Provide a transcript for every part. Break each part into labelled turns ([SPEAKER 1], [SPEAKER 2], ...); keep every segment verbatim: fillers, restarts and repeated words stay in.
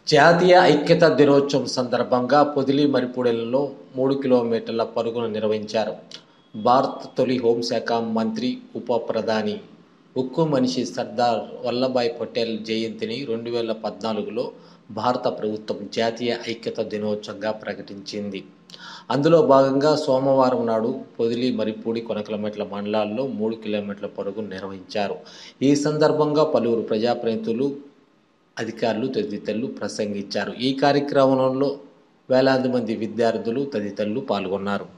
[SPEAKER 1] జాతీయ ఐక్యతా దినోత్సవం సందర్భంగా పొదిలి మరిపూడెలలో మూడు కిలోమీటర్ల పరుగును నిర్వహించారు. భారత తొలి హోంశాఖ మంత్రి, ఉప ప్రధాని, ఉక్కు మనిషి సర్దార్ వల్లభాయ్ పటేల్ జయంతిని రెండు వేల పద్నాలుగులో భారత ప్రభుత్వం జాతీయ ఐక్యతా దినోత్సవంగా ప్రకటించింది. అందులో భాగంగా సోమవారం నాడు పొదిలి, మరిపూడి, కొనకలమెట్ల మండలాల్లో మూడు కిలోమీటర్ల పరుగును నిర్వహించారు. ఈ సందర్భంగా పలువురు ప్రజాప్రతినిధులు, అధికారులు తదితరులు ప్రసంగించారు. ఈ కార్యక్రమంలో వేలాది మంది విద్యార్థులు తదితరులు పాల్గొన్నారు.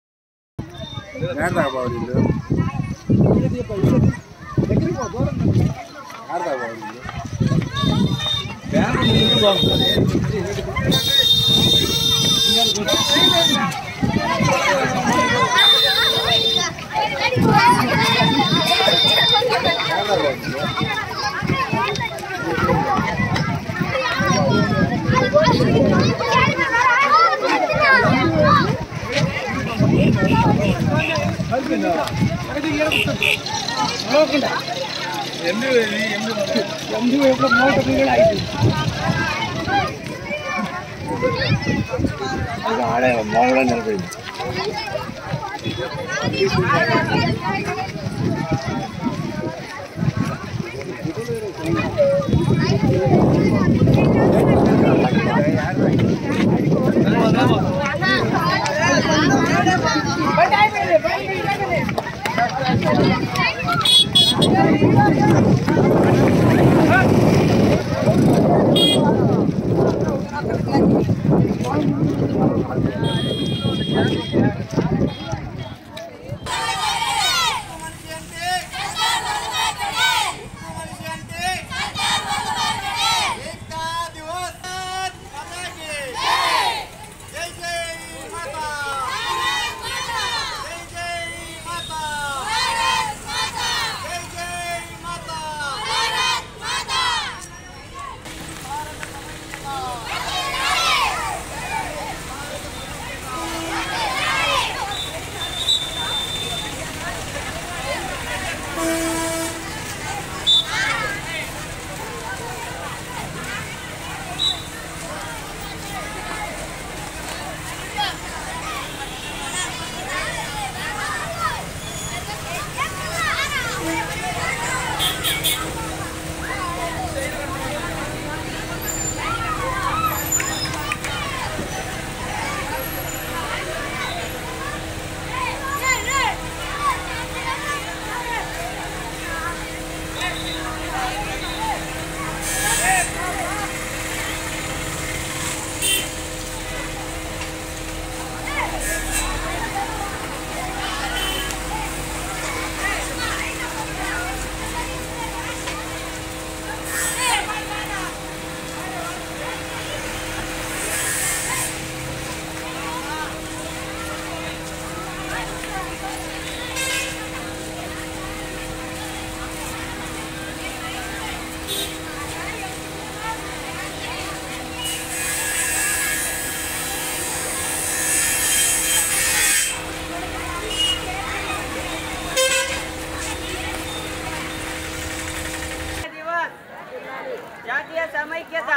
[SPEAKER 2] జాతీయ సమైక్యత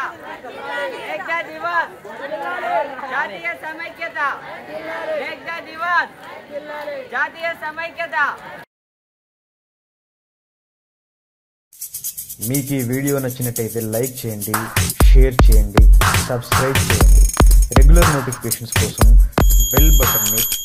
[SPEAKER 2] ఏకతా దివస్ జాతీయ సమైక్యత ఏకతా దివస్ జాతీయ సమైక్యత.
[SPEAKER 3] మీకు ఈ వీడియో నచ్చినట్టయితే లైక్ చేయండి, షేర్ చేయండి, సబ్స్క్రైబ్ చేయండి. రెగ్యులర్ నోటిఫికేషన్స్ కోసం బెల్ బటన్ని